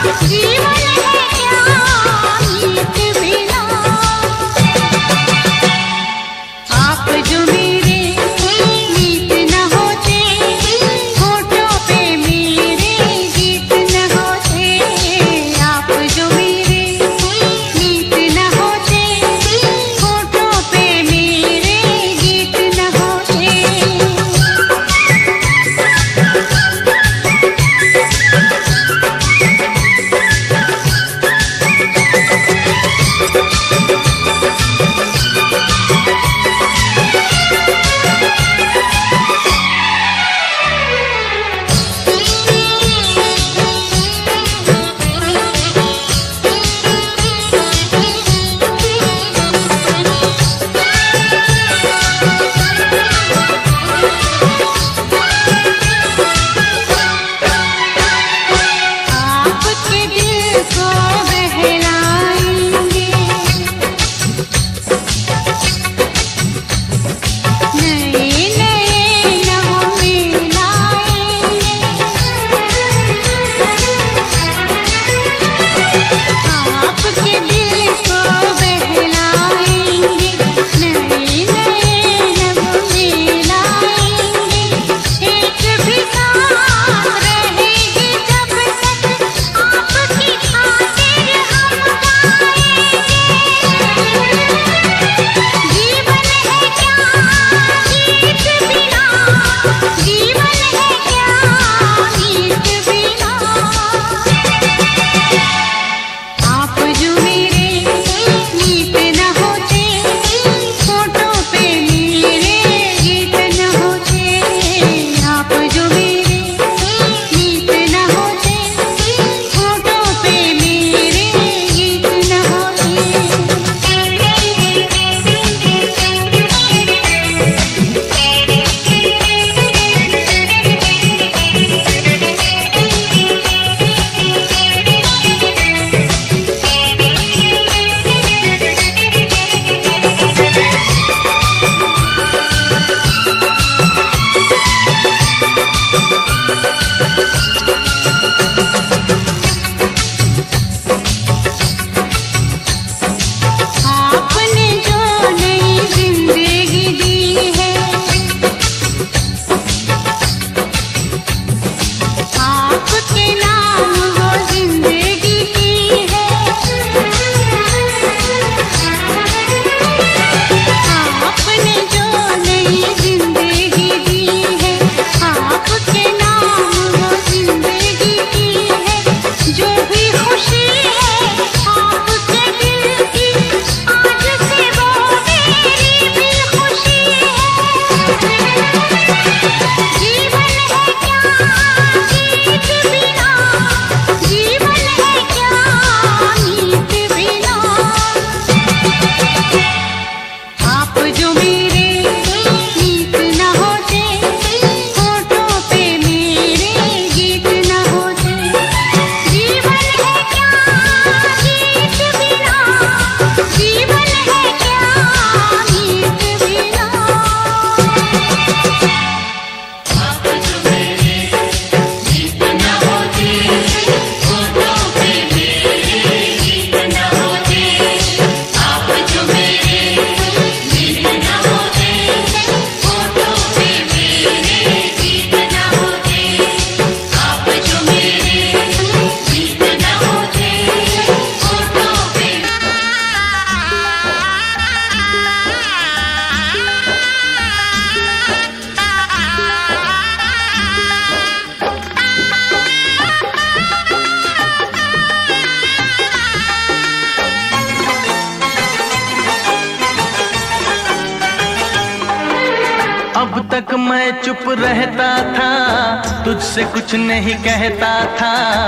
तक मैं चुप रहता था, तुझसे कुछ नहीं कहता था।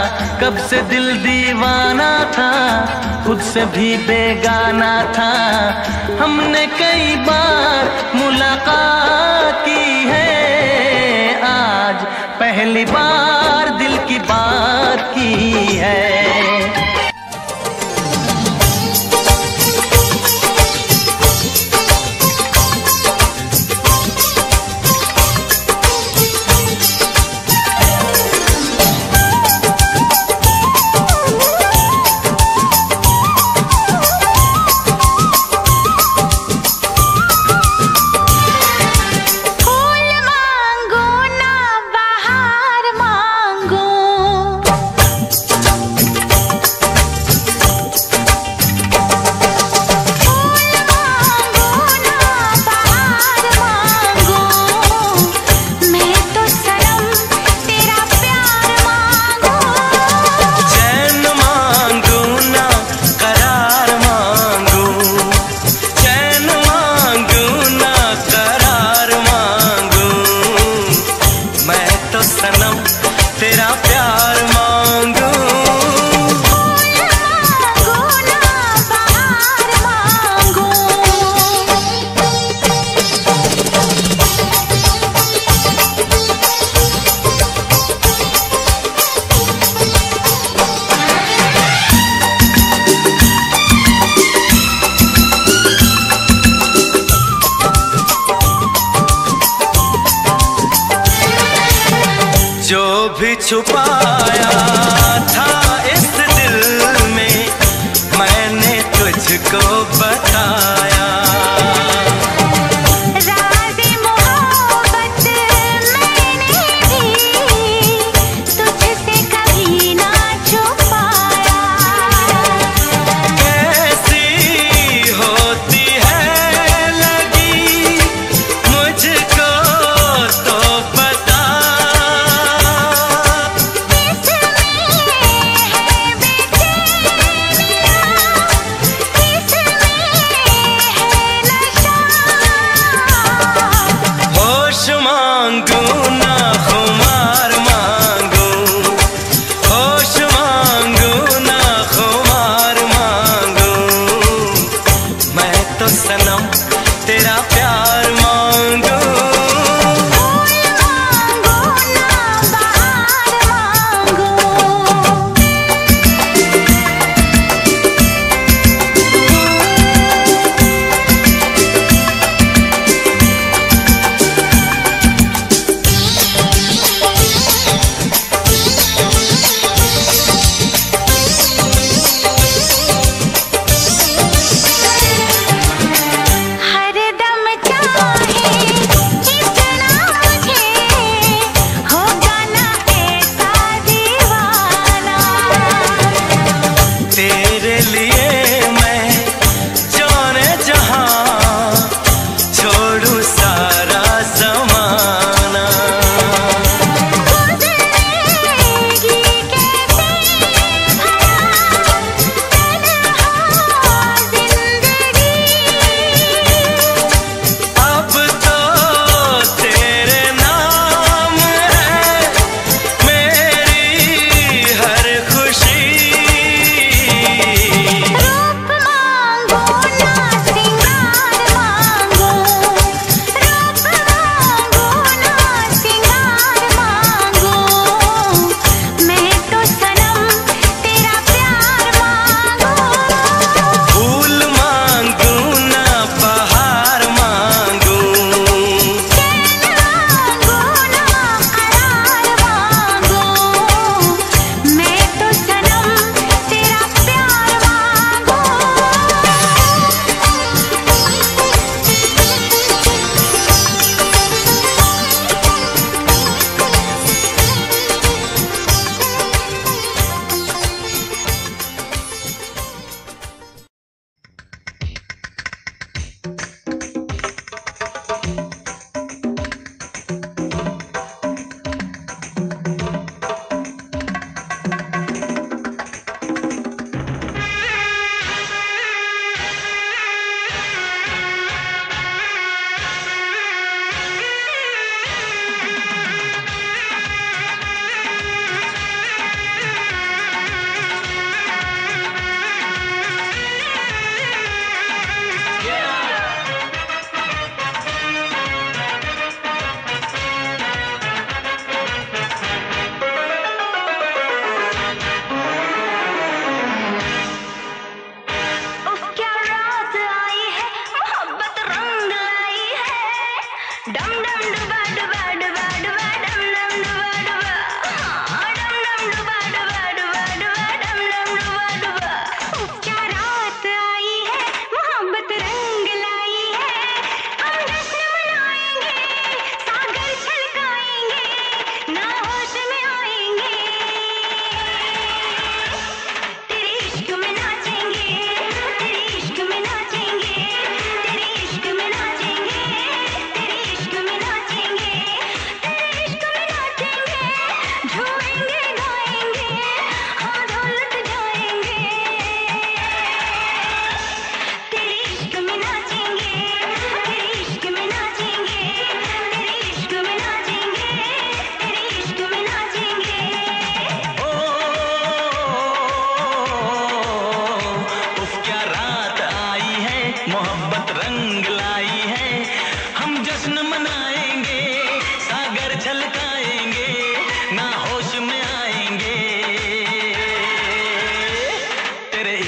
कब से दिल दीवाना था, खुद से भी बेगाना था। हमने कई बार मुलाकात की है, आज पहली बार दिल की बात की है।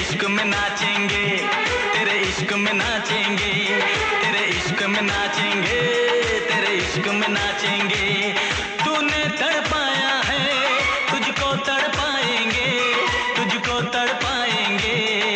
इश्क में नाचेंगे, तेरे इश्क में नाचेंगे, तेरे इश्क में नाचेंगे, तेरे इश्क में नाचेंगे। तूने तड़पाया है, तुझको तड़पाएंगे, तुझको तड़पाएंगे।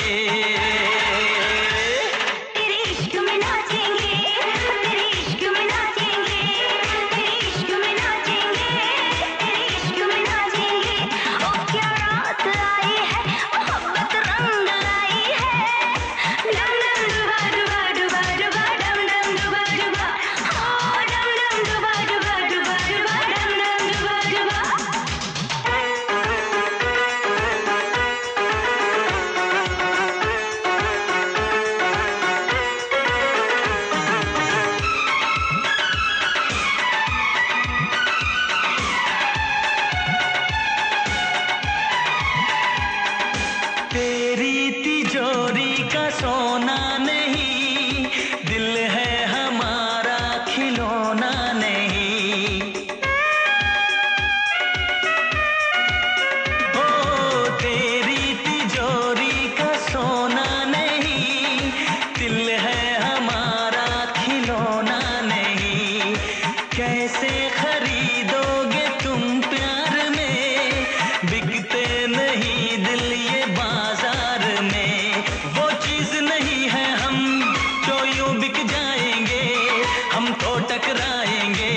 तेरी तिजोरी का सोना नहीं, दिल है हमारा खिलौना नहीं। ओ तेरी तिजोरी का सोना नहीं, दिल है हमारा खिलौना नहीं। कैसे खरीदोगे तुम प्यार में, बिकते नहीं दिल ये बाजार में। वो चीज नहीं है हम जो यूं बिक जाएंगे, हम तो टकराएंगे।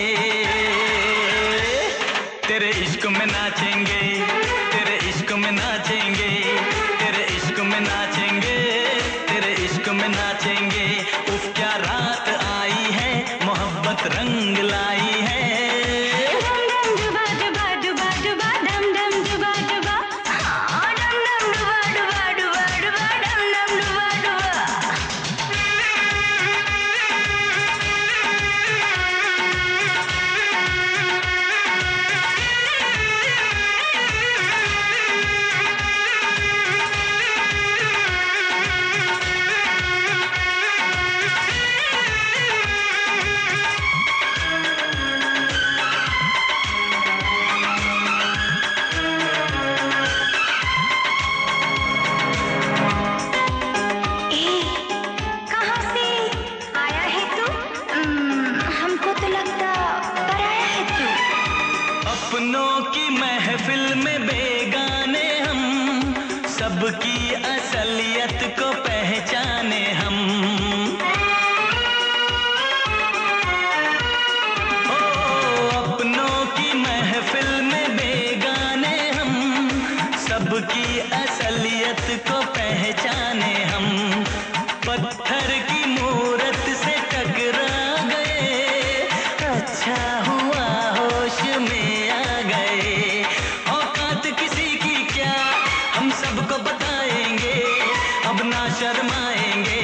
तेरे इश्क में नाचेंगे, तेरे इश्क में नाचेंगे, तेरे इश्क में नाचेंगे, तेरे इश्क में नाचेंगे। उफ क्या रात आई है, मोहब्बत रंग लाई है। अपनों की महफिल में बेगाने हम, सबकी असलियत को पहचाने हम। ओ अपनों की महफिल में बेगाने हम, सबकी असलियत को पहचाने हम। पत्थर की मूरत से टकरा गए, अच्छा हुआ होश में आ गए। औकात किसी की क्या, हम सबको बताएंगे, अब ना शर्माएंगे।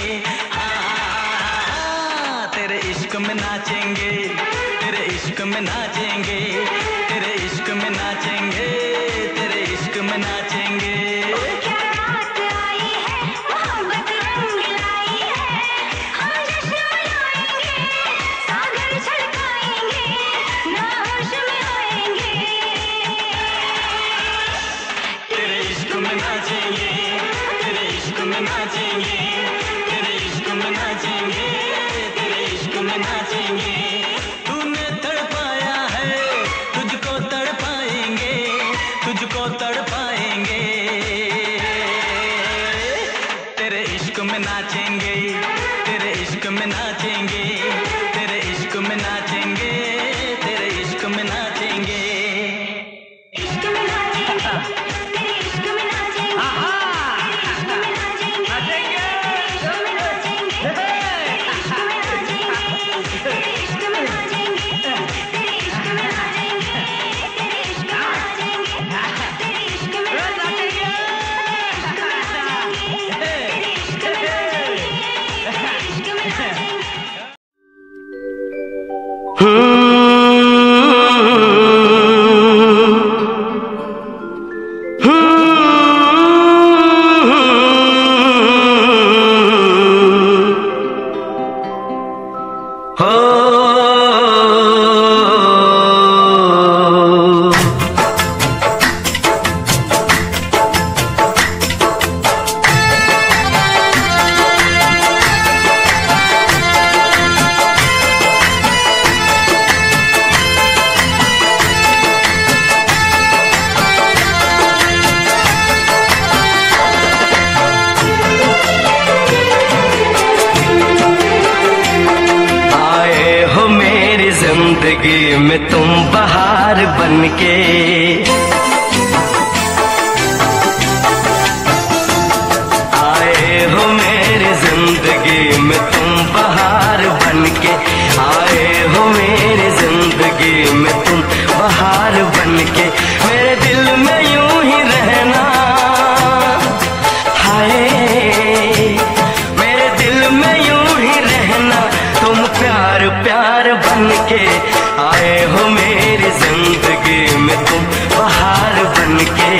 हाँ, तेरे इश्क में नाचेंगे, तेरे इश्क में नाचेंगे, तेरे इश्क में नाचेंगे, तेरे इश्क में नाचेंगे। तूने तड़पाया है, तुझको तड़पाएंगे, तुझको तड़पाएंगे। तेरे इश्क में नाचेंगे, तेरे इश्क में नाचेंगे, तेरे इश्क में नाचेंगे, तेरे इश्क में नाचेंगे। इश्क में नाचेंगे, तेरे इश्क में नाचेंगे, बन के। आए हो मेरी जिंदगी में तुम बहार बन के, आए हो मेरी जिंदगी में तुम बहार बन के। मेरे दिल में यूं ही रहना, हाय मेरे दिल में यूं ही रहना, तुम प्यार प्यार बन के। आए हो मेरी जिंदगी में तुम बहार बन के।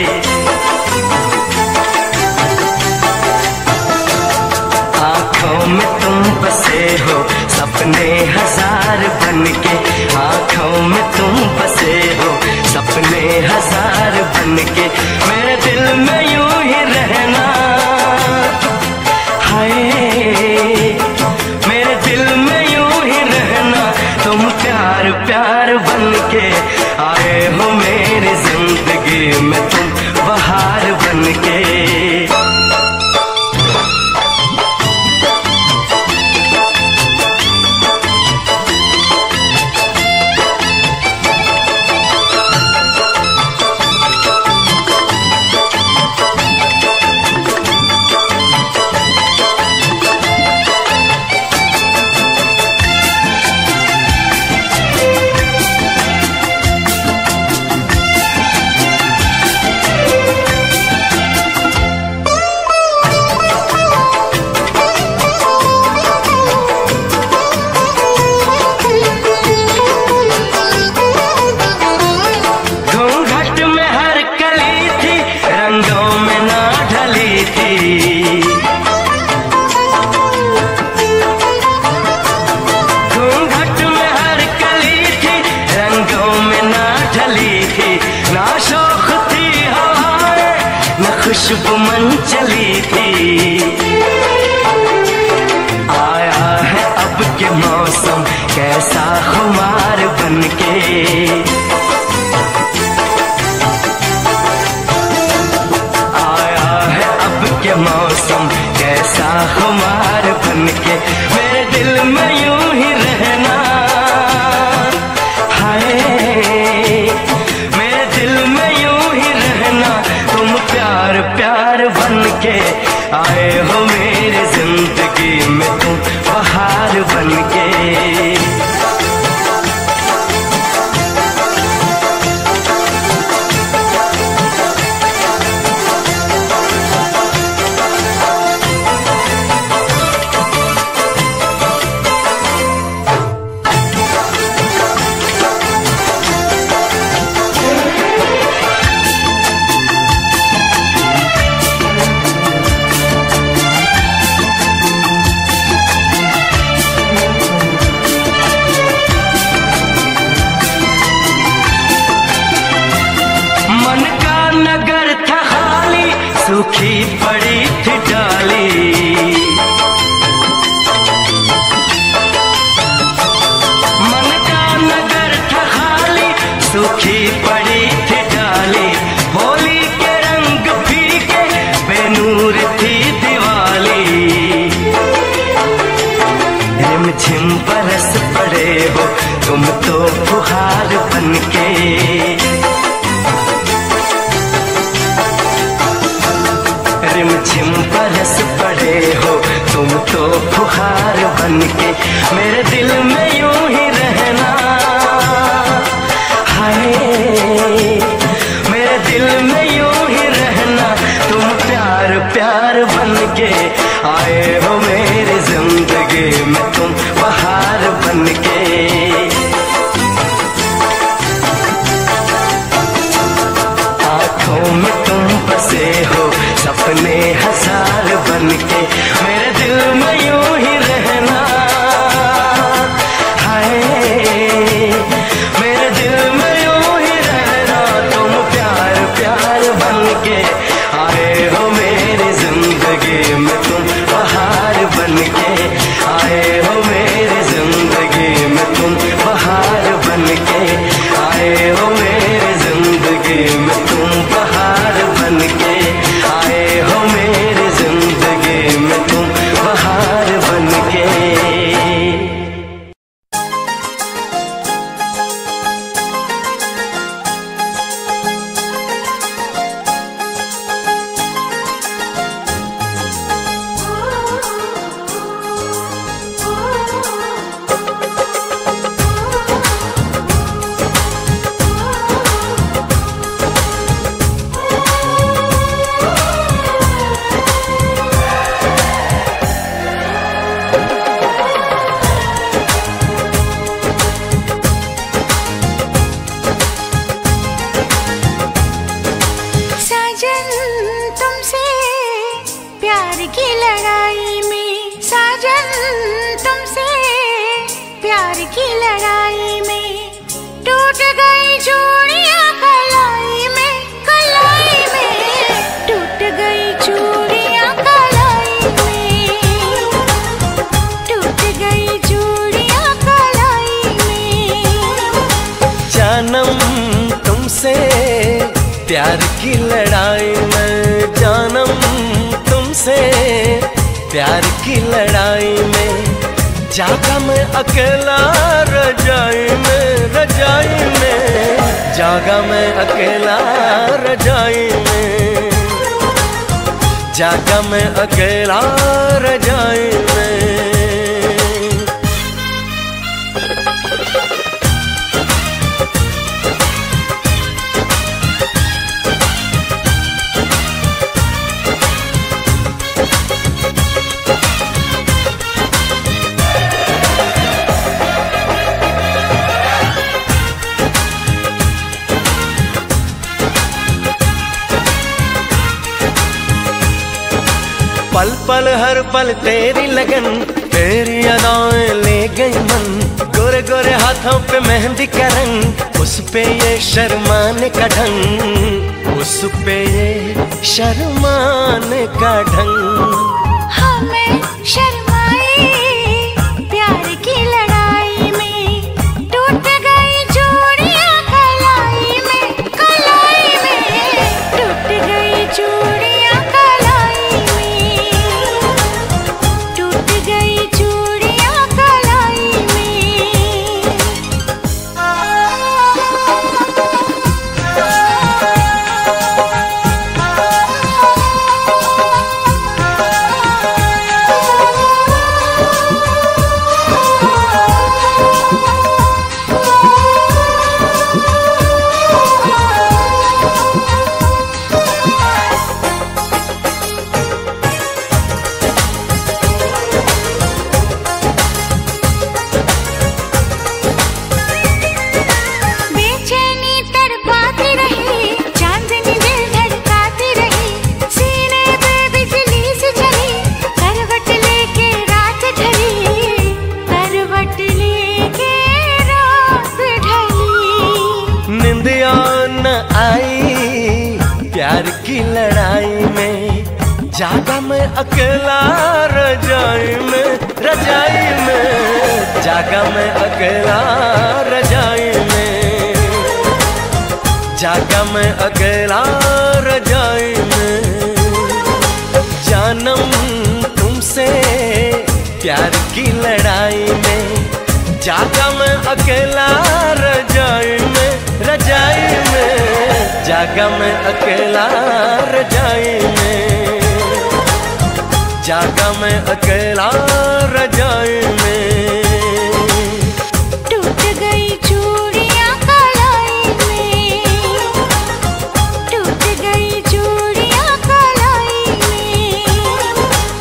आँखों में तुम बसे हो सपने हजार बन के, आँखों में तुम बसे हो सपने हजार बन के। मेरे दिल में यूं ही रहना, हाय मेरे दिल में यूं ही रहना, तुम प्यार प्यार बन के। आए हो मेरी जिंदगी में तुम बहार बन के। खुशबू मन चली थी, आया है अब के मौसम कैसा खुमार बन के। आया है अब के मौसम कैसा खुमार बन के। मेरे दिल में यूं ही रहना, हाय मेरे दिल में यूं ही रहना, तुम प्यार प्यार बन के। आए हो मेरी जिंदगी में तुम बहार बन के। सूखी पड़ी थी डाली, मन का नगर था खाली, सूखी पड़ी थी डाली। होली के रंग फीके बेनूर थी दिवाली, रिमझिम बरस पड़े हो तुम तो फुहार बन के। रिमझिम बरस पड़े हो तुम तो फुहार बन के। मेरे दिल में यूं ही रहना, हाय मेरे दिल में यूं ही रहना, तुम प्यार प्यार बन के। आए हो मेरी जिंदगी में तुम बहार बन के। आँखों में तुम बसे हो सपने हजार बन के। मेरे दिल में यूं ही रहना, हाय मेरे दिल में यूं ही रहना, तुम प्यार प्यार बन के। आए हो मेरी जिंदगी में तुम बहार बन टूट गई चूड़ियां कलाई में, कलाई में टूट गई चूड़ियां कलाई में, टूट गई चूड़ियां कलाई में। जानम तुमसे प्यार की लड़ाई में, जानम तुमसे प्यार की लड़ाई में, जागा मैं अकेला रजाई में, रजाई में जागा मैं अकेला रजाई में, जागा मैं अकेला रजाई में। पल पल हर पल तेरी लगन, तेरी अदाएं ले गई मन, गोरे गोरे हाथों पे मेहंदी का रंग, उस पे ये शर्माने का ढंग, उस पे ये शर्माने का ढंग। हमें शर्माए प्यार की लड़ाई में, टूट गई चूड़ियां कलाई में, कलाई में टूट गई चूड़ियां कलाई में, टूट गई चूड़ियां कलाई में। बेचैनी तड़पाती रही, चांदनी दिल धड़काती रही, सीने पे बिजली से चली, करवट लेके रात ढली, करवट लेके रात ढली। निंदिया न आई प्यार की लड़ाई में, जागा मैं अकेला रजाई में, रजाई में जागा मैं अकेला रजाई में, जागा मैं अकेला रजाई में। जानम तुमसे प्यार की लड़ाई में, जागा मैं अकेला रजाई में, रजाई में जागा मैं अकेला रजाई में, जागा मैं अकेला रजाई में। टूट गई चूड़ियां कलाई में, टूट गई चूड़ियां कलाई में।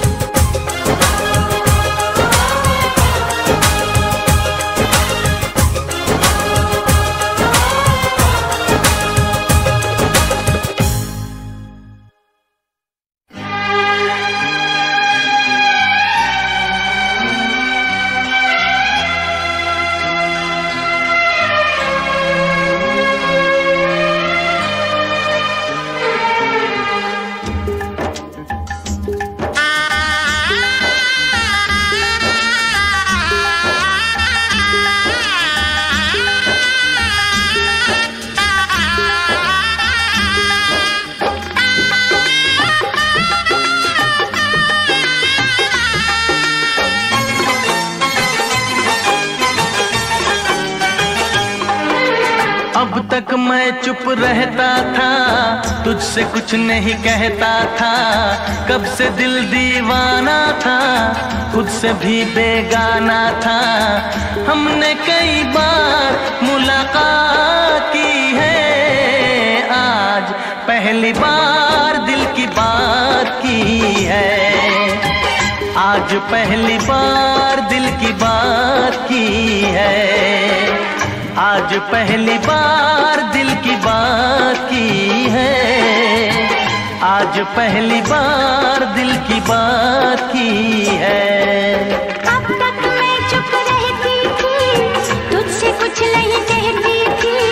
अब तक मैं चुप रहता था, तुझसे कुछ नहीं कहता था, कब से दिल दीवाना था, खुद से भी बेगाना था। हमने कई बार मुलाकात की है, आज पहली बार दिल की बात की है, आज पहली बार दिल की बात की है, आज पहली बार दिल की बात की है, आज पहली बार दिल की बात की है। अब तक मैं चुप रहती थी, तुझसे कुछ नहीं कहती थी,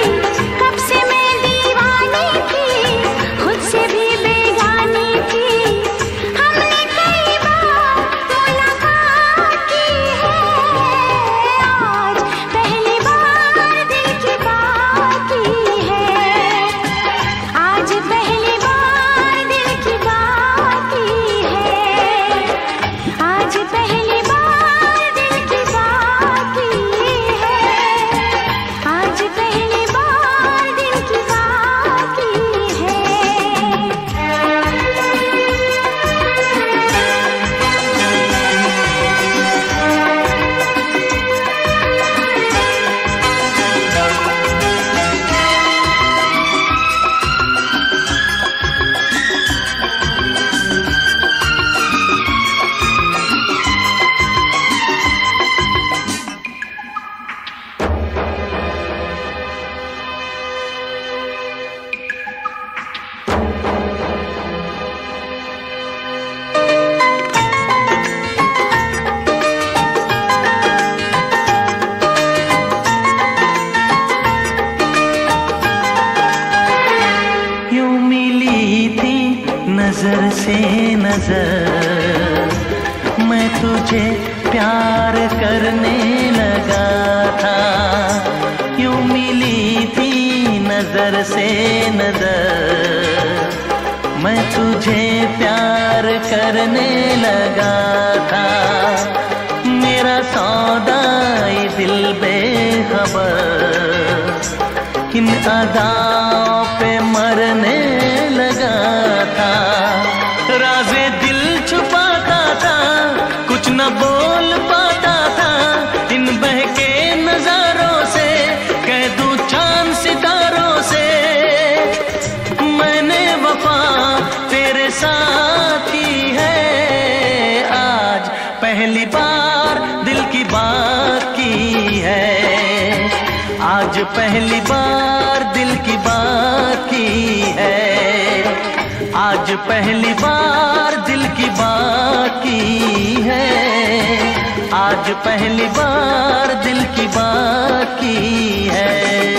से नजर, मैं तुझे प्यार करने लगा था। यूं मिली थी नजर से नजर, मैं तुझे प्यार करने लगा था। मेरा सौदाई दिल बेखबर इन अदाओं पे मरने लगा था। राज़े दिल छुपाता था, कुछ न बोल पाता था। इन बहके नजारों से कह दूं चांद सितारों से, मैंने वफा तेरे साथ की है। आज पहली बार दिल की बात की है, आज पहली बार दिल की बात की है। आज पहली बार दिल की बात की है, आज पहली बार दिल की बात की है।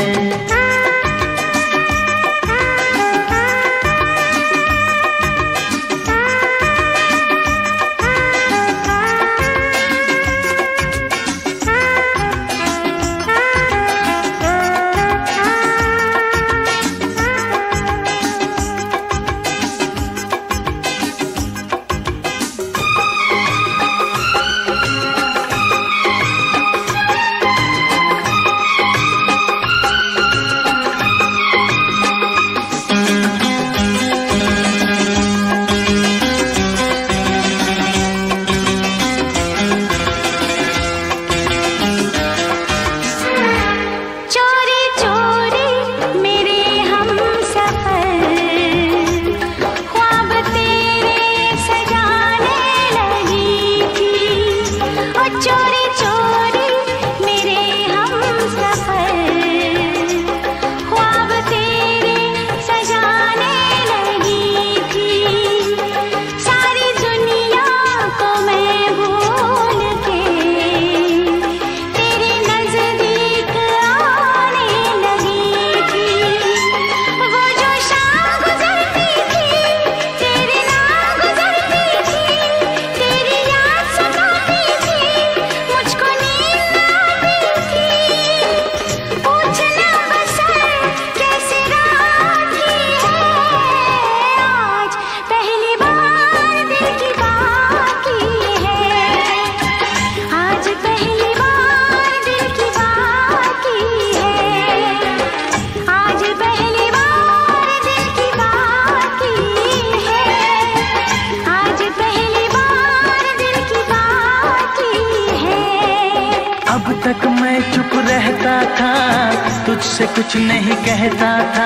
तुझसे कुछ नहीं कहता था,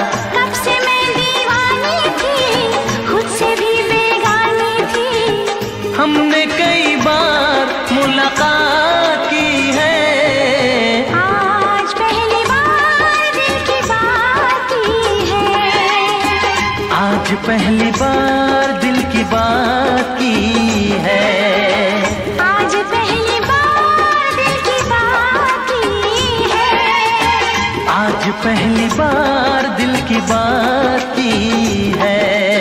कब से मैं दीवानी थी, खुद से भी बेगानी थी। हमने कई बार मुलाकात की है, आज पहली बार दिल की बात की है। आज पहली बार दिल की बात की है। आज पहली बार दिल की बात की है। आज पहली बार दिल की बात की है।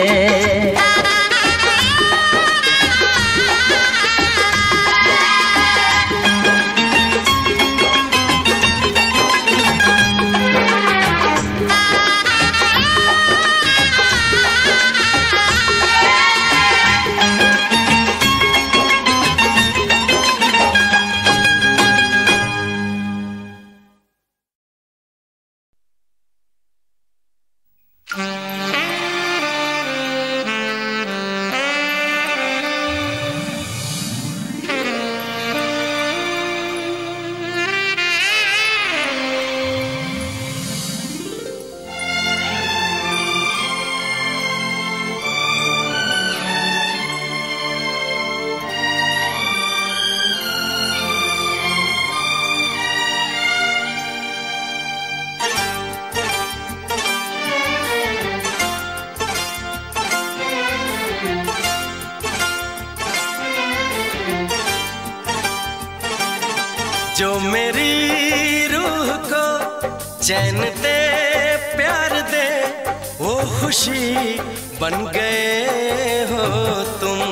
जो मेरी रूह को चैन दे प्यार दे, वो खुशी बन गए हो तुम,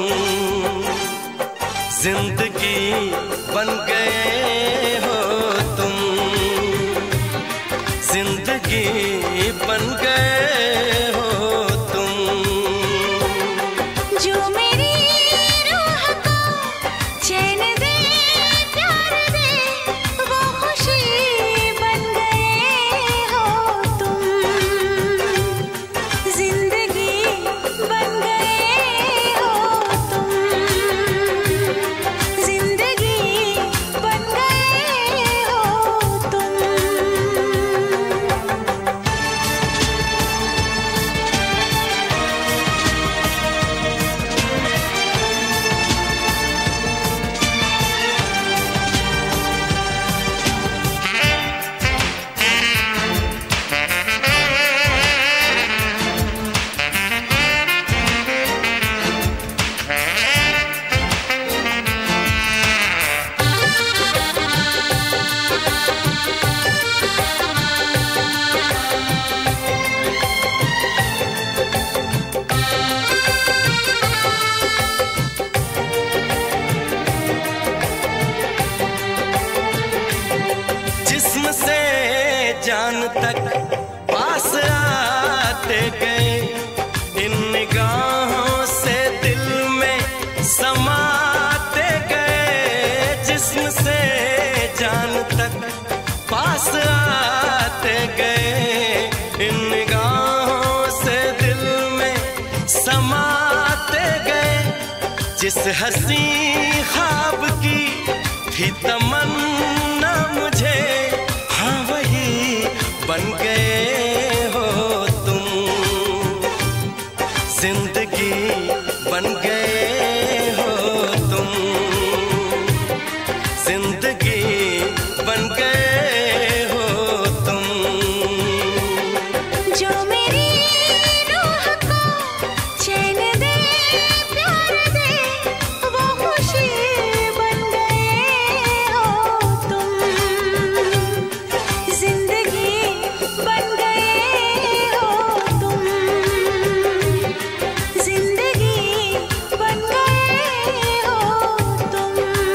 जिंदगी बन गए हो तुम, जिंदगी बन गए हो तुम। जो मेरी रूह को चैन दे प्यार दे वो खुशी बन गए हो तुम, जिंदगी बन गए हो तुम, जिंदगी बन गए हो तुम। जिस्म से जान तक पास आते गए, इन निगाहों से दिल में समाते गए। जिस्म से जान तक पास आते गए, इन निगाहों से दिल में समाते गए। जिस हंसी ख्वाब की थी तमन्ना मुझे, हाँ वही बन गए हो तुम, जिंदगी बन गए हो तुम, जिंदगी बन गए हो तुम। जो मेरी रूह को चैन दे प्यार दे वो खुशी बन गए हो तुम, जिंदगी बन गए हो तुम, जिंदगी बन गए हो तुम।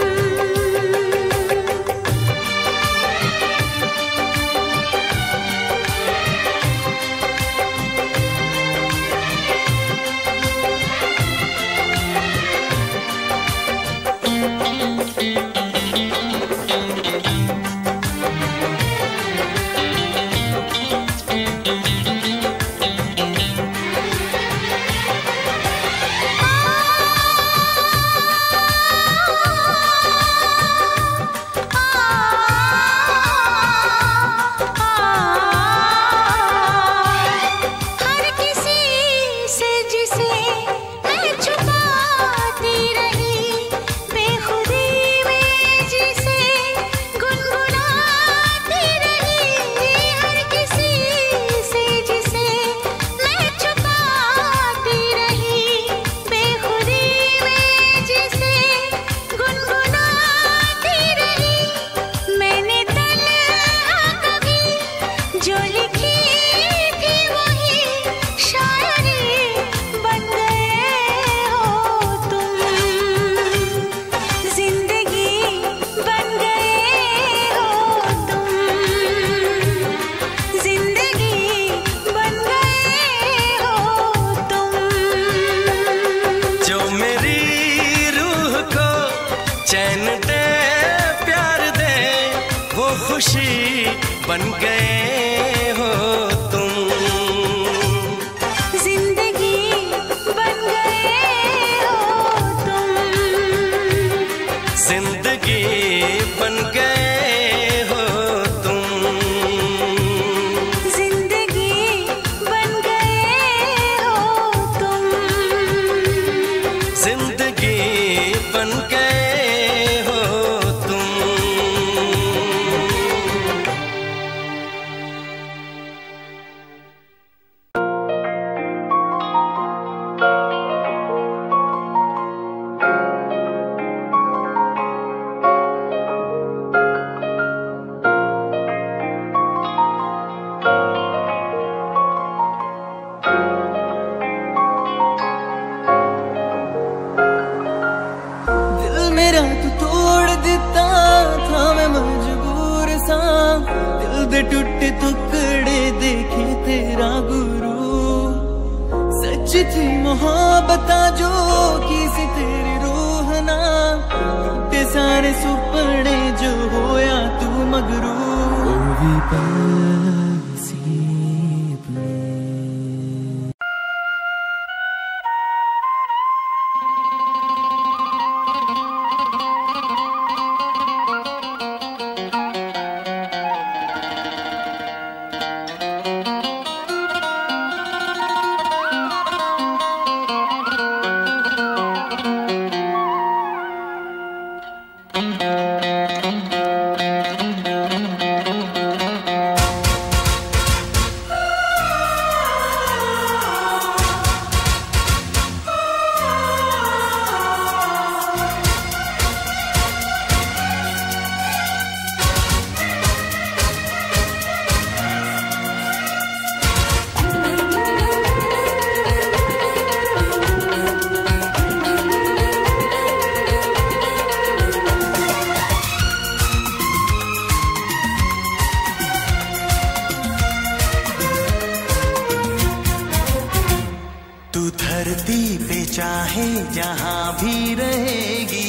हर किसी से जिसे मैं छुपाती रही, बेखुदी में जिसे गुनगुनाती रही। हर किसी से जिसे मैं छुपाती रही, बेखुदी में जिसे गुनगुनाती रही। मैंने तन्हा कभी जो लिखी थी वही शायरी बन गए हो तुम, जिंदगी बन गए हो तुम, जिंदगी बन गए हो तुम। जो मेरी रूह को चैन दे प्यार दे वो खुशी बन गए हो तुम, जिंदगी बन गए हो तुम, जिंदगी बन गए हो तुम, जिंदगी बन गए हो तुम, जिंदगी बन गए हो तुम। मेरा तू तोड़ दिता था, मैं मजबूर सा दिल दे टुटे टुकड़े देखे तेरा गुरु। सच थी मोहब्बत जो की सी तेरी रूह ना, टूटे सारे सुपने जो होया तू मगरू। चाहे जहां भी रहेगी,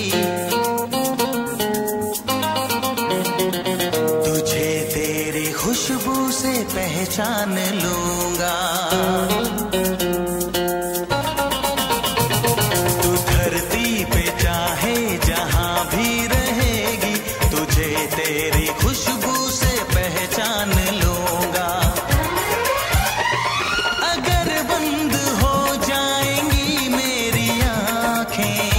तुझे तेरी खुशबू से पहचान लूंगा। तू धरती पे चाहे जहां भी रहेगी, तुझे तेरी खुशबू से पहचान लूंगा। अगर बंद हो जाएंगी मेरी आंखें,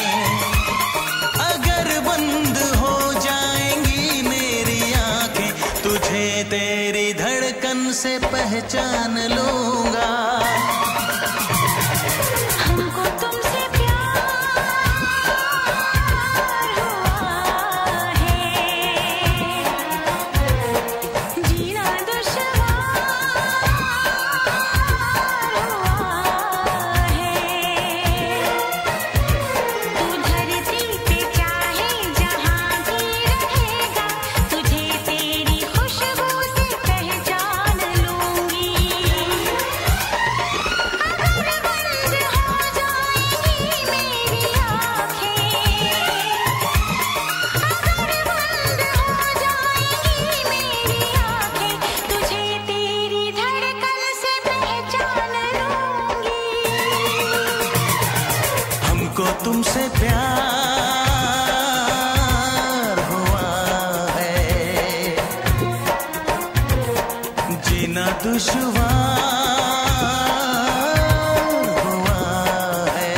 अगर बंद हो जाएंगी मेरी आंखें, तुझे तेरी धड़कन से पहचान लूंगा। हमको तुमसे प्यार हुआ है, जीना दुश्वार हुआ है। तू धरती पे चाहे जहां भी रहेगा, तुझे तेरी खुशबू से पहचान लूंगी। अगर बंद हो जाएंगी मेरी आंखें, अगर बंद हो जाएंगी मेरी आंखें, तुझे तेरी धड़कन से पहचान लूंगी। हमको तुमसे प्यार हुआ है, जीना दुश्वार हुआ है।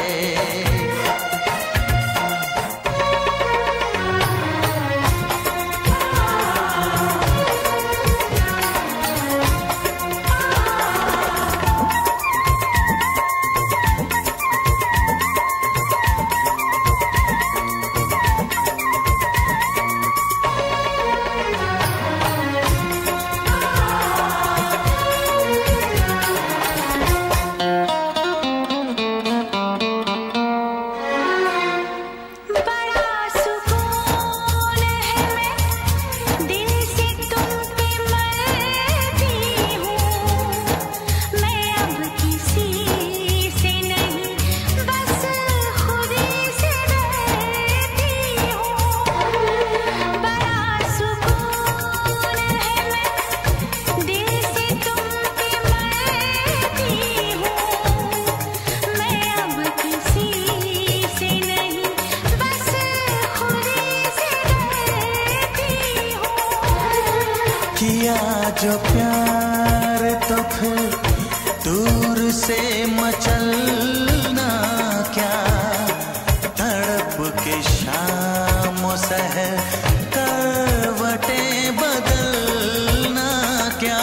बड़ा सुकून है, मैं दिल से तुम पे मरती हूँ। मैं अब किसी से नहीं, बस खुद से डरती हूँ। बड़ा सुकून है, मैं दिल से तुम पे मरती हूँ। मैं अब किसी से नहीं, बस खुद से डरती हूँ। किया जो प्यार तो फिर दूर से मचलना क्या, तड़प के शाम सहर करवटें बदलना क्या।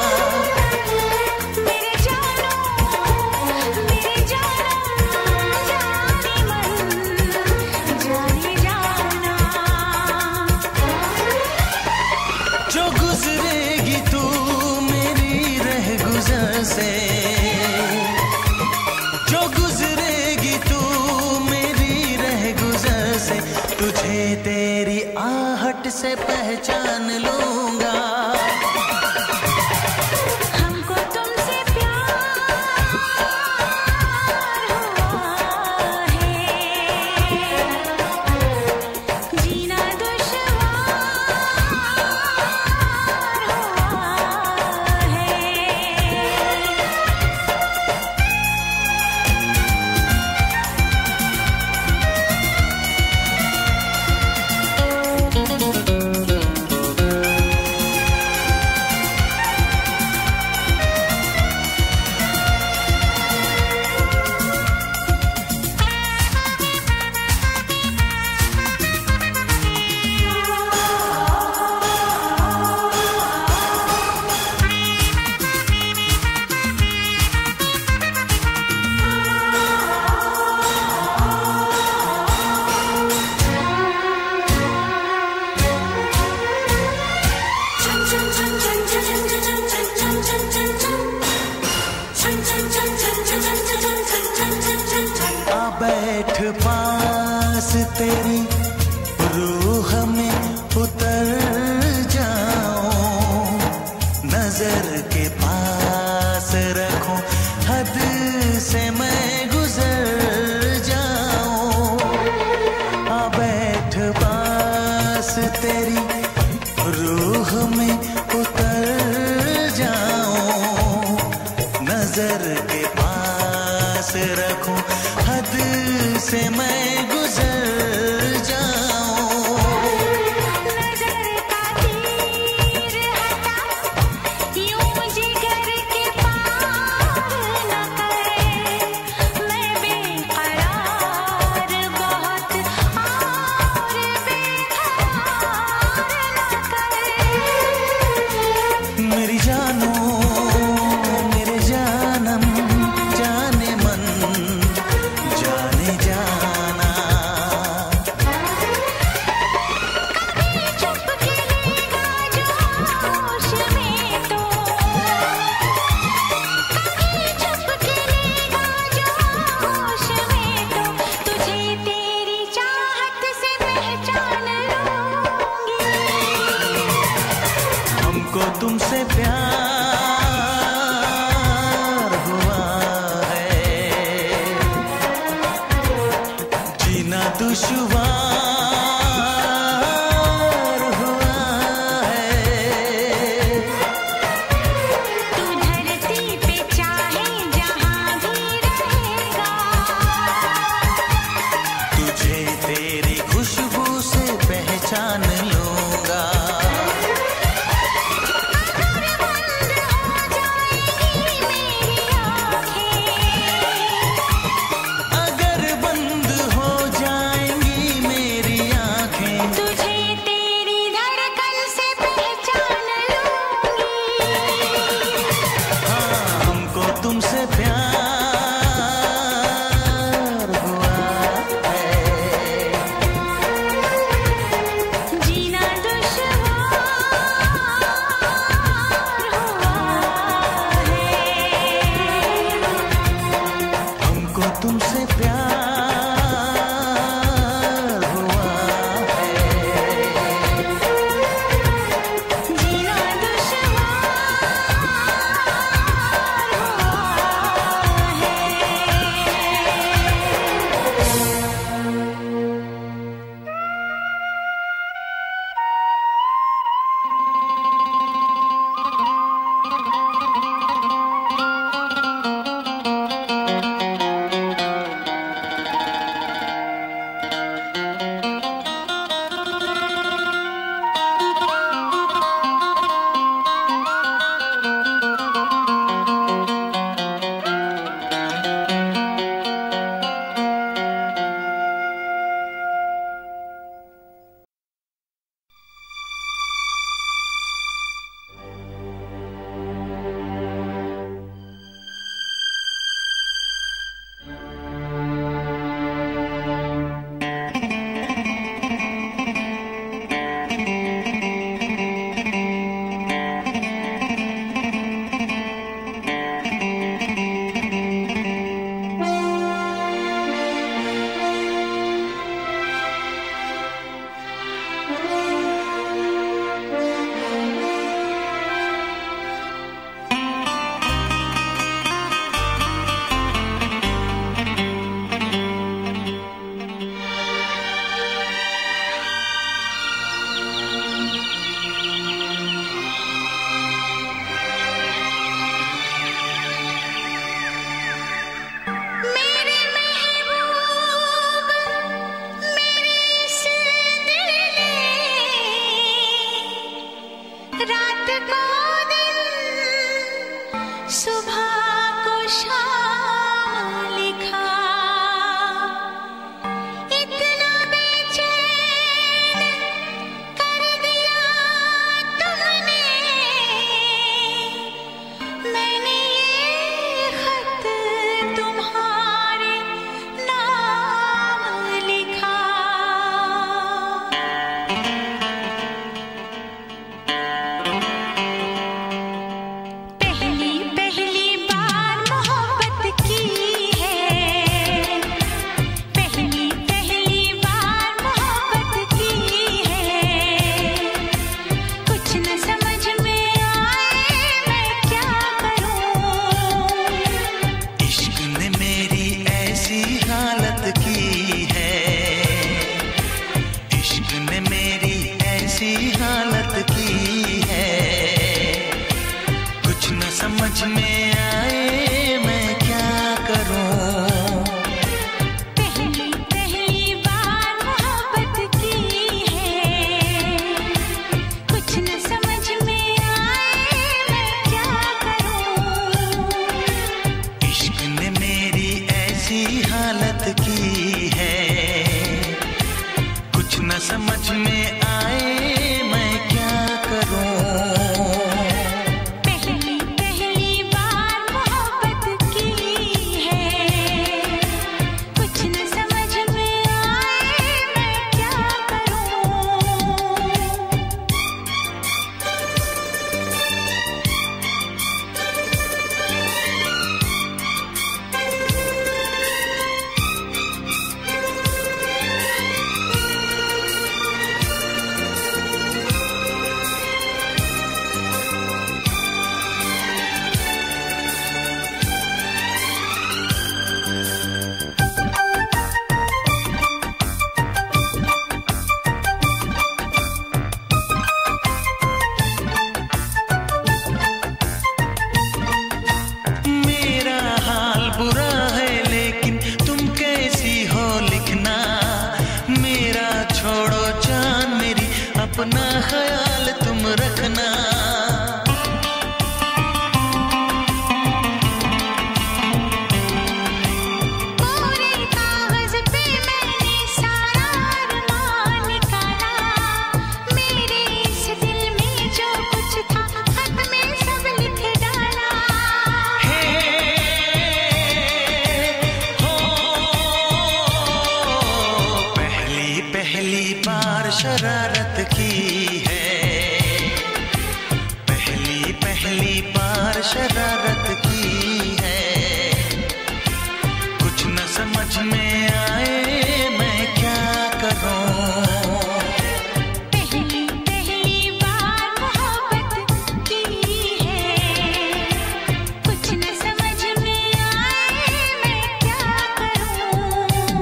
मेरे जानो जाने मन जाने जाना। जो गुजरेगी तू मेरी रह गुजर से, चाहत से पहचान लूंगा। हमको तुमसे प्यार हुआ है, जीना दुश्वार हुआ है। आ बैठ पास तेरी रूह में उतर जाऊं, नजर के पास रखूं, हद से मैं गुजर जाऊं। आ बैठ पास तेरी रूह में उतर जाऊं, नजर के पास रखूं, हद से मैं गुजर जाऊं। नजर का तीर हटा, यूं जिगर के पार न करे, मैं बेकरार बहुत और बेकरार न करे। मेरी जानो मेरे जानम जाने मन जाने जाना, चुप के लेगा जोश में तो, चुप के लेगा जोश में तो, तुझे तेरी चाहत से पहचान लूंगी। हमको तुमसे प्यार हुआ है, जीना दुश्वार हुआ है। तू धरती पे चाहे जहां भी रहेगा, तुझे तेरी खुशबू से पहचान लूंगा। अगर बंद हो जाएंगी मेरी आंखें, तुझे तेरी धड़कन से पहचान लूंगी। हाँ हमको तुमसे प्यार हुआ है, जीना दुश्वार हुआ है। हमको तुमसे प्यार हुआ है। जीना दुश्वार हुआ है। शरारत की है। कुछ न समझ में आए मैं क्या करूं। पहली पहली बार मोहब्बत की है, कुछ न समझ में आए मैं क्या करूं। मेरा हाल बुरा है लेकिन तुम कैसी हो लिखना। मेरा छोड़ो जान मेरी, अपना ख्याल तुम रखना। पूरे कागज पे मैंने सारा अरमान निकाला, मेरे इस दिल में जो कुछ था खत में सब लिख डाला। पहली पहली बार शरारत की है। पहली पहली बार शरारत की है। कुछ न समझ में आए मैं क्या करूं। पहली पहली बार मोहब्बत की है, कुछ न समझ में आए मैं क्या करूं।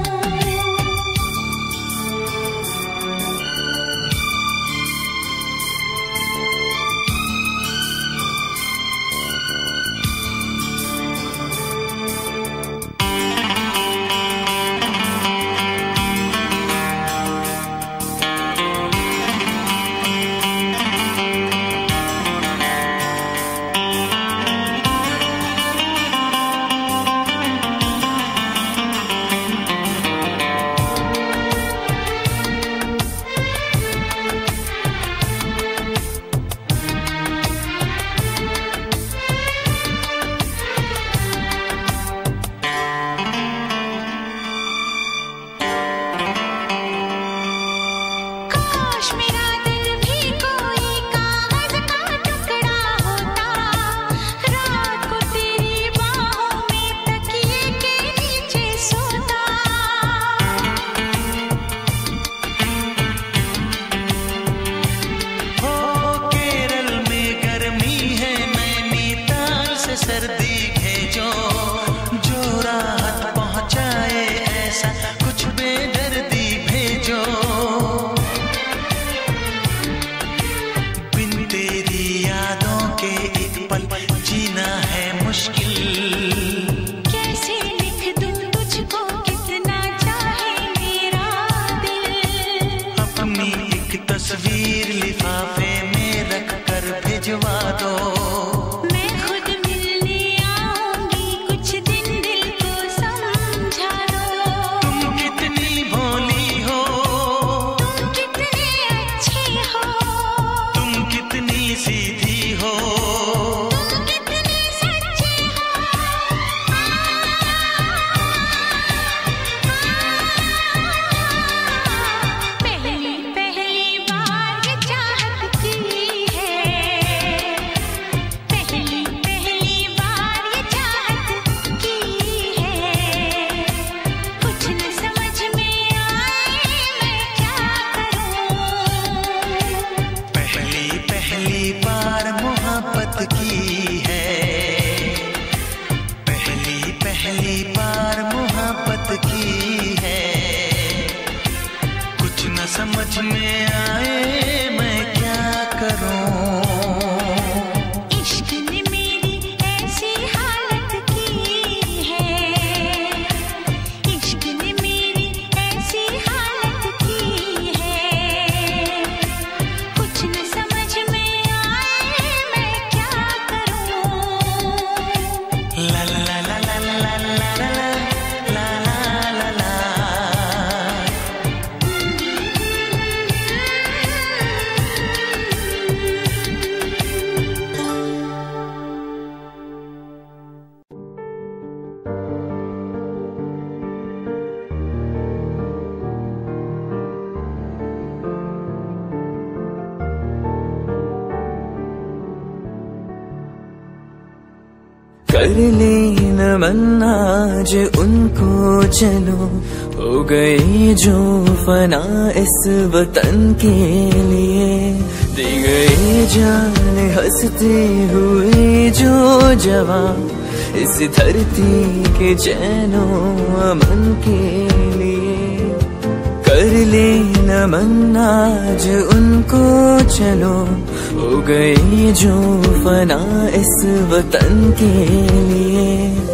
कर ले नमन आज उनको चलो, हो गए जो फना इस वतन के लिए, दी गई जान हंसते हुए जो जवान इस धरती के चैनो अमन के लिए। कर ले नमन आज उनको चलो, हो गए जो फना इस वतन के लिए।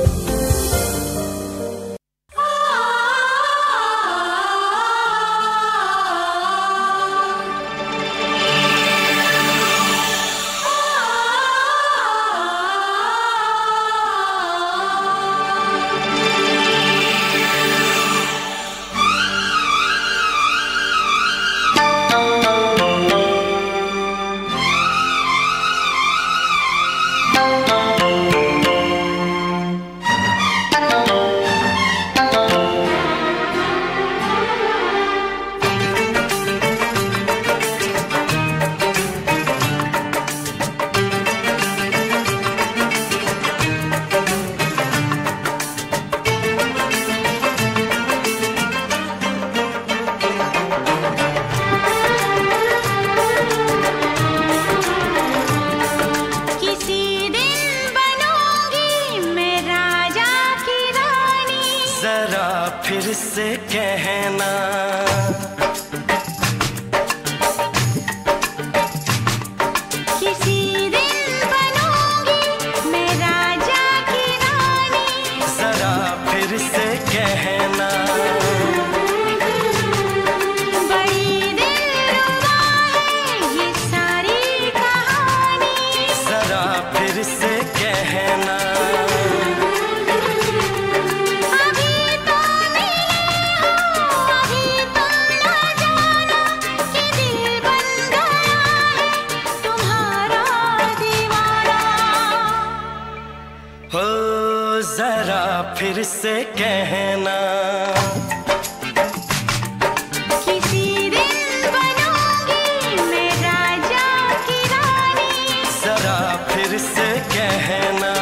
फिर से कहना, किसी दिन बनूंगी मैं राजा की रानी, जरा फिर से कहना। बड़ी दिलरुबा है ये सारी कहानी, जरा फिर से कहना। हो जरा फिर से कहना, किसी दिन बनूंगी मैं राजा की रानी, जरा फिर से कहना।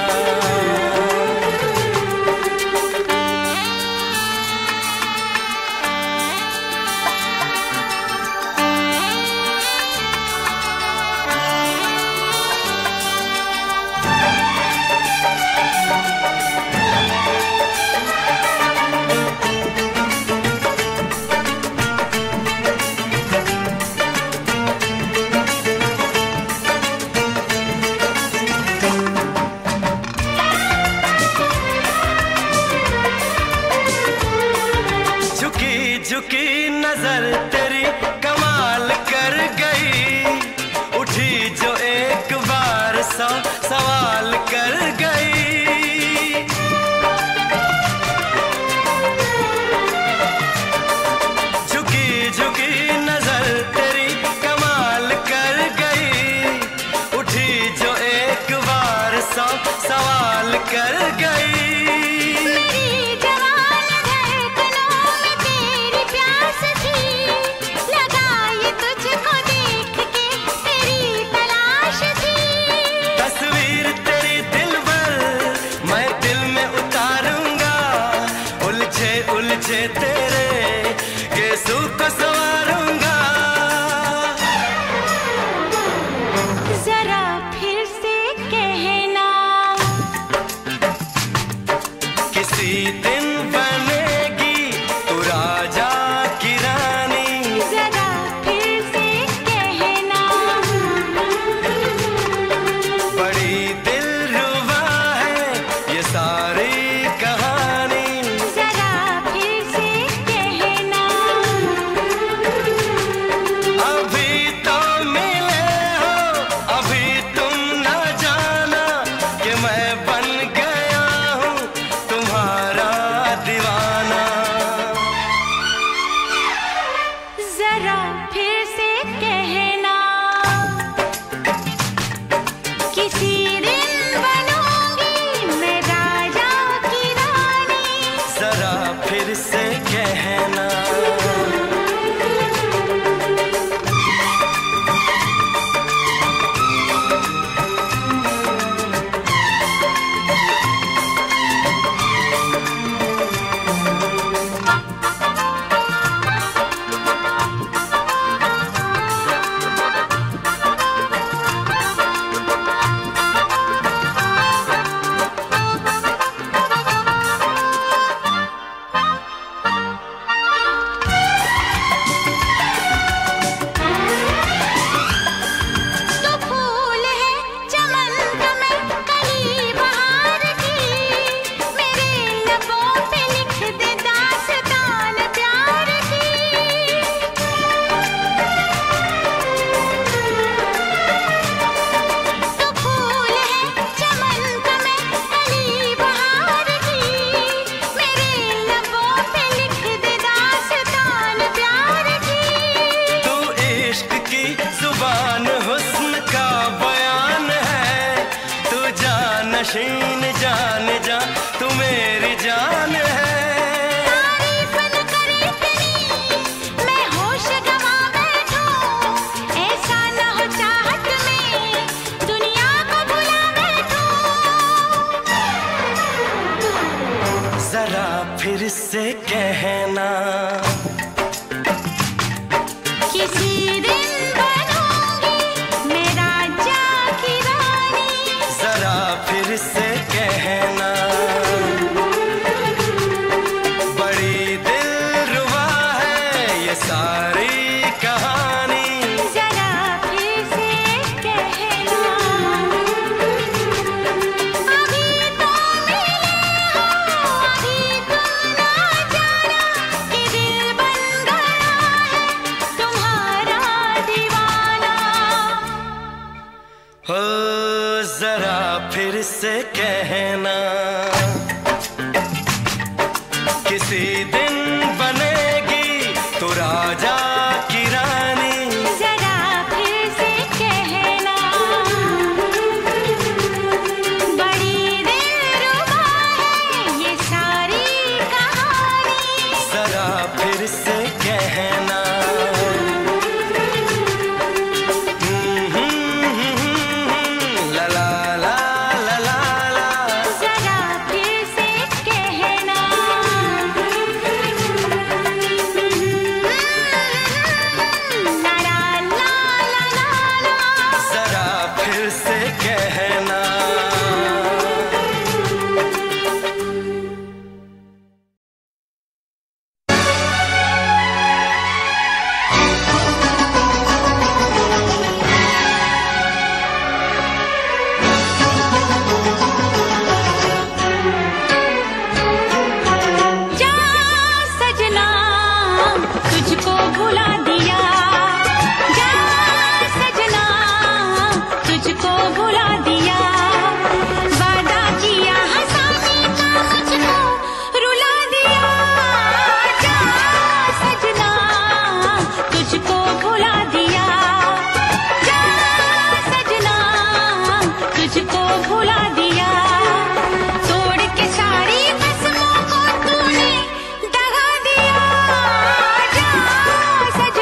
झुकी नजर तेरी कमाल कर गई, उठी जो एक बार सौ सवाल कर गई। झुकी झुकी नजर तेरी कमाल कर गई, उठी जो एक बार सौ सवाल कर गई। उलझे तेरे गेसू को संवारूंगा, जरा फिर से कहना, किसी दिन बनेगी तू राजा की रानी, जरा फिर से कहना। बड़ी दिलरुबा है ये सारी कहानी, जरा फिर से कहना। अभी तो मिले हो, अभी तुम न जाना कि मैं बन गया हूँ तुम्हारा दीवाना। जरा फिर से कहना, किसी दिन बनूंगी मैं राजा की रानी, जरा फिर से कहना। कहना। किसी दिन बनूंगी मैं राजा की रानी, जरा फिर से कहना। बड़ी दिलरुबा है ये सारी कहानी, जरा फिर से कहना। अभी तो मिले हो, अभी तुम ना जाना कि दिल बन गया है तुम्हारा दीवाना। हो जरा फिर से कहना। किसी दिन बनेगी तू राजा की रानी, जरा फिर से कहना। बड़ी दिलरुबा है ये सारी कहानी, जरा फिर से कहना। ला ला ला ला ला ला। जरा फिर से कहना। ला ला ला ला ला ला। जरा फिर से कहना। जा सजना तुझको भुला दिया, जा सजना तुझको भुला दिया। वादा किया हंसाने का मुझको रुला दिया, जा सजना तुझको भुला दिया, जा सजना तुझको भुला दिया। तोड़ के सारी कसमों को तूने दगा दिया, जा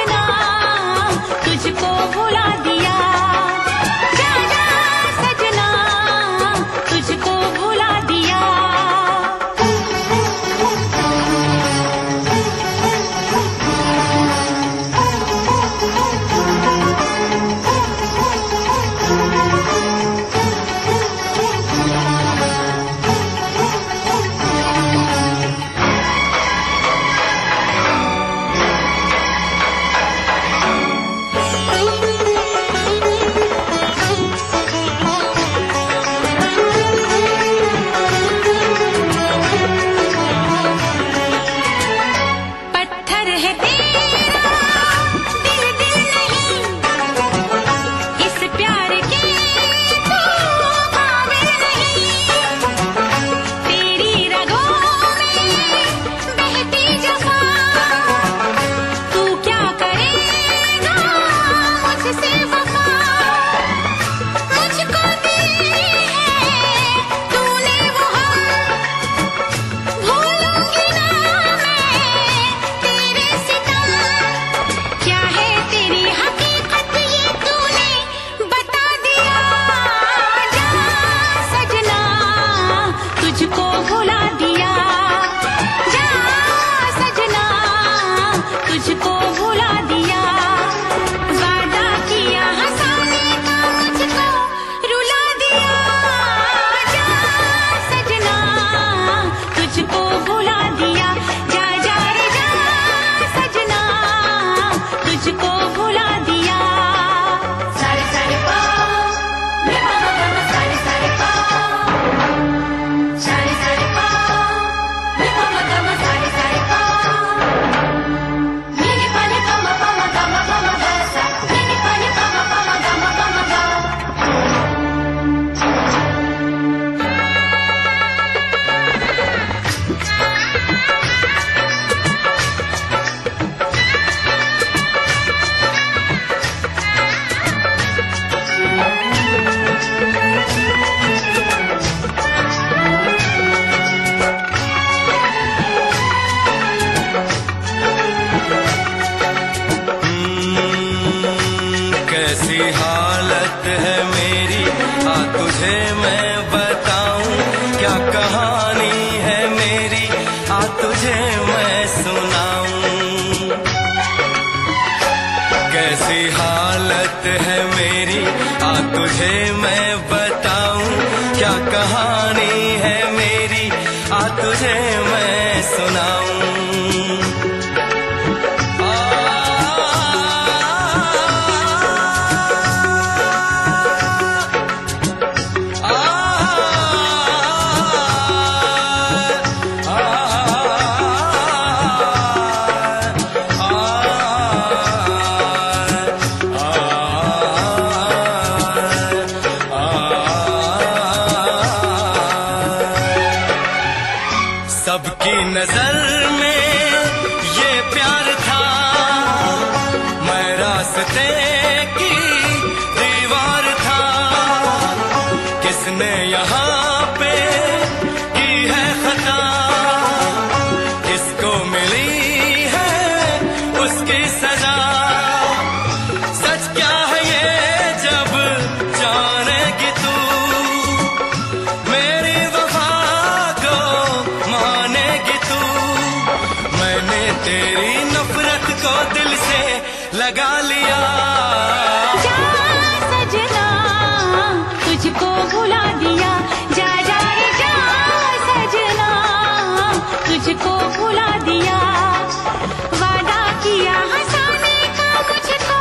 तेरी नफरत को दिल से लगा लिया। जा सजना तुझको भुला दिया, जा जा रे जा सजना तुझको भुला दिया। वादा किया हंसाने का मुझको,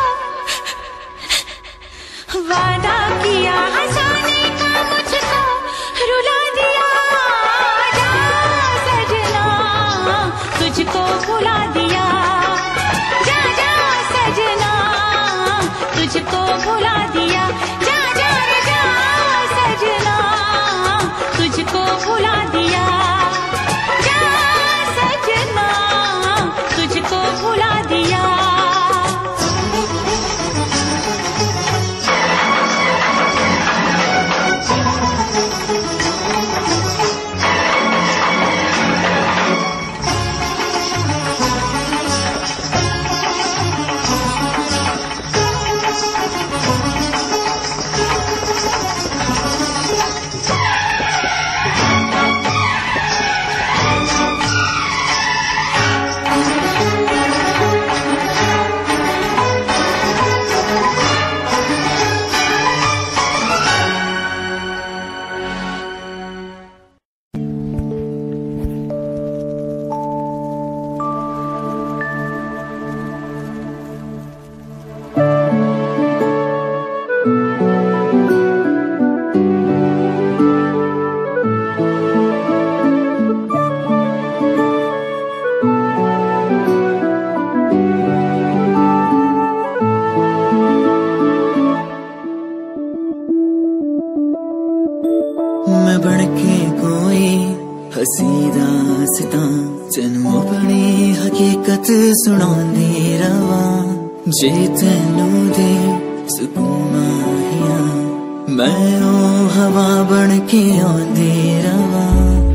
वादा किया हंसाने का मुझको रुला दिया। जा सजना तुझको भुला दिया, जा जा सजना तुझको भुला दिया। जा जा रे जा सजना तुझको भुला दिया, जा सजना तुझको भुला दिया। मैं बनके कोई हसी दास्तां तेनू अपनी हकीकत सुनांदी रवां। जे तेनू दे सुकून माहिया मैं ओ हवा बनके आंदी रवां।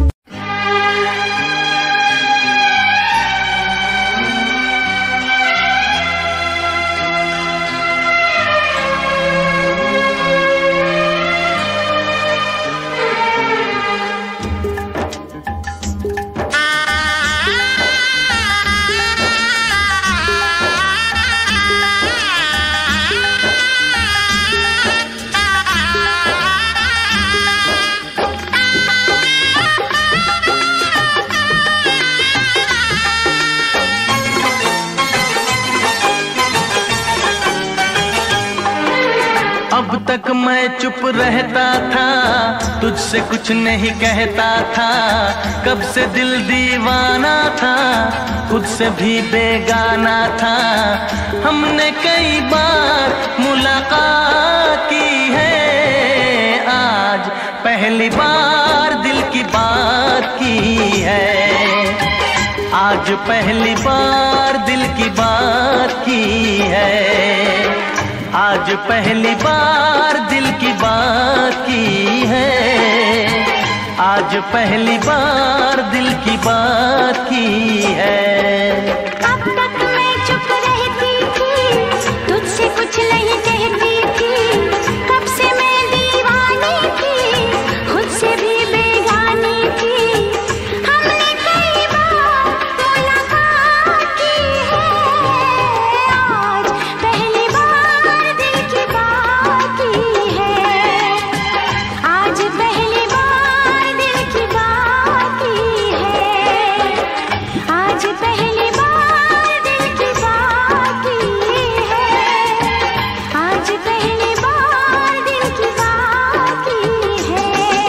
अब तक मैं चुप रहता था, तुझसे कुछ नहीं कहता था। कब से दिल दीवाना था, खुद से भी बेगाना था। हमने कई बार मुलाकात की है, आज पहली बार दिल की बात की है। आज पहली बार दिल की बात की है, आज पहली बार दिल की बात की है। आज पहली बार दिल की बात की है। अब तक मैं चुप रहती थी, तुझसे कुछ नहीं कहती थी। कब से मैं दीवानी थी, खुद से भी बेगानी थी। हमने कई बार मुलाकात की है, आज पहली बार दिल की बात की है। आज पहली बार दिल की बात की है, आज पहली बार दिल की बात की है। आज पहली बार दिल की बात की है।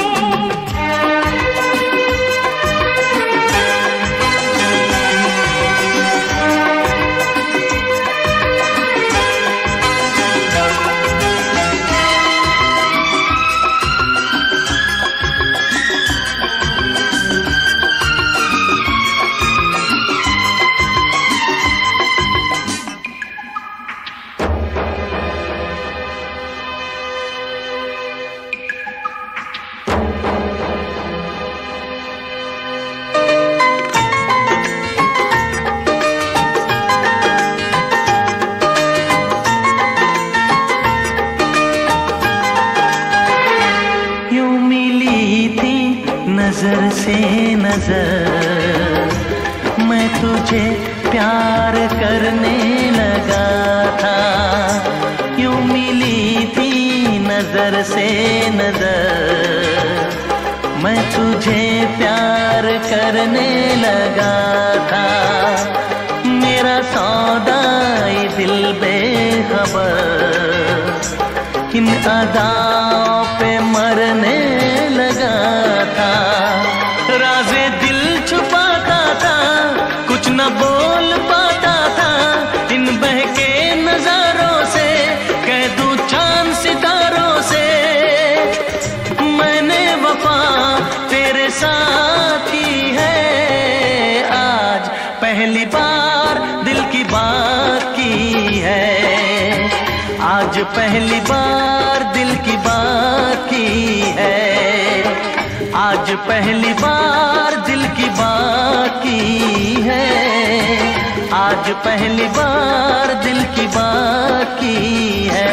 यूं मिली थी नजर से नजर, मैं तुझे प्यार करने लगा था। यूं मिली थी नजर से नजर, मैं तुझे प्यार करने लगा था। मेरा सौदाई दिल बेखबर किन अदाओं पे मरने लगा था। राज़े दिल छुपाता था, कुछ न बोल पाता था। इन बहके नजारों से कह दूं चांद सितारों से, मैंने वफा तेरे साथ ही है। आज पहली बार दिल की बात की है, आज पहली बार दिल की बात की है। आज पहली बार दिल की बात की है, आज पहली बार दिल की बात की है।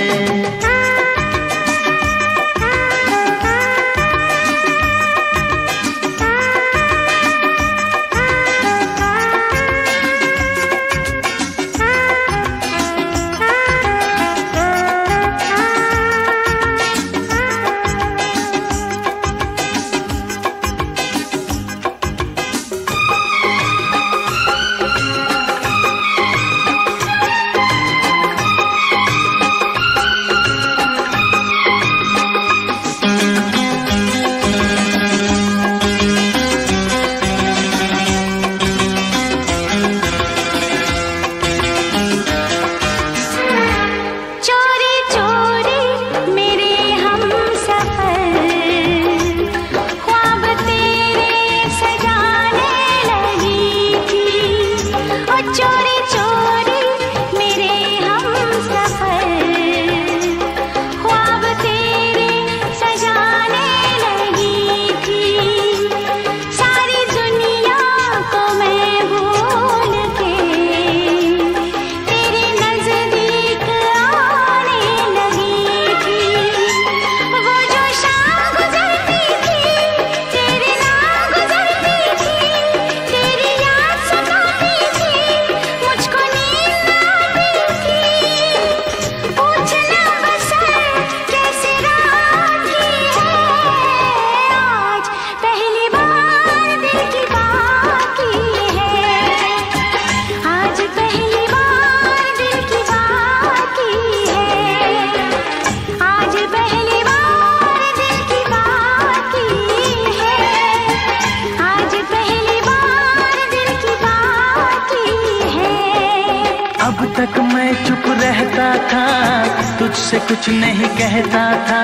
अब तक मैं चुप रहता था, तुझसे कुछ नहीं कहता था।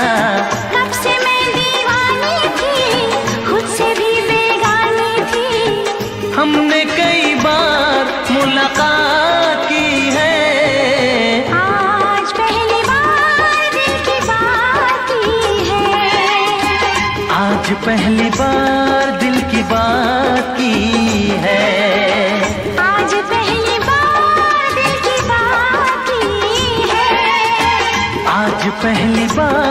कब से मैं दीवानी थी, खुद से भी बेगानी थी। हमने कई बार मुलाकात की है, आज पहली बार दिल की बात की है। आज पहली बार दिल की बात की है। आज पहली बार दिल की बात की है। आज पहली बार